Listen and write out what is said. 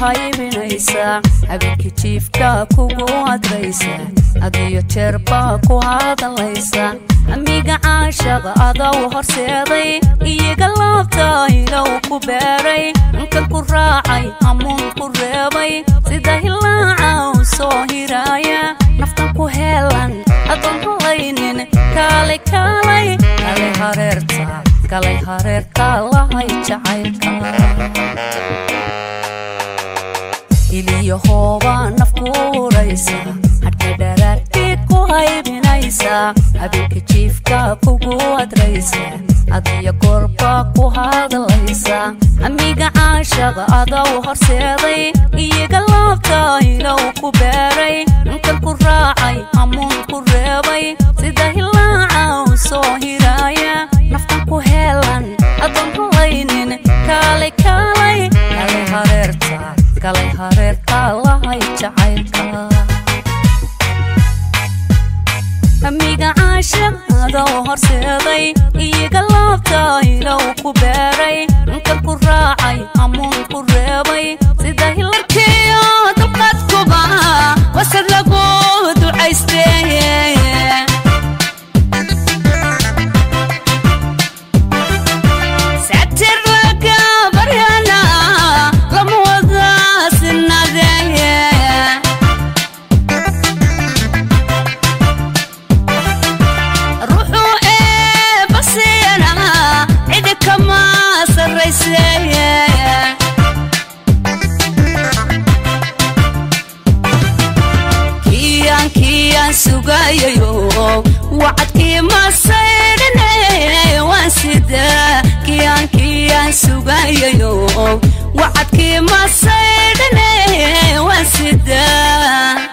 haybinaysa habeenkii jiifka kugu adraysa adiyo jeerba ku hadlaysa amiga caashaqa adaw horseeday iyaga laabta ilaw ku beeray inkan ku raacay amuun ku reebay sida hilaaca u soo hiraaya naftan ku heelan adoon hulaynin kale hareerta lahay jacaylka iliyo hooba nafkuuraysa hadka dharaarkii ku haybinaysa habeenkii jiifka kugu adraysa adiyo gorba ku hadlaysa amiga caashaqa adaw horseeday iyaga laabta ilaw ku beeray inkan ku raacay amuun ku reebay sida hilaaca u soo hiraaya naftan ku heelan adoon hulaynin kale hareerta lahay jacaylka amiga caashaqada horseeday iyaga laabta ilaw ku beeray inkan ku raacay amuun ku reebay sida hilarkiyo dulqaadkuba wasad lagu ducaystay sugayayo wacadkii ma saydhane waan sida kiyaan sugayayo wacadkii ma saydhane waan sida